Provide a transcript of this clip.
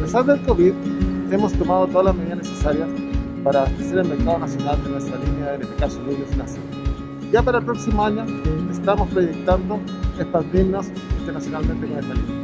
pesar del COVID, hemos tomado todas las medidas necesarias para abastecer el mercado nacional de nuestra línea de LPK Soluble sin azúcar. Ya para el próximo año estamos proyectando expandirnos internacionalmente con esta línea.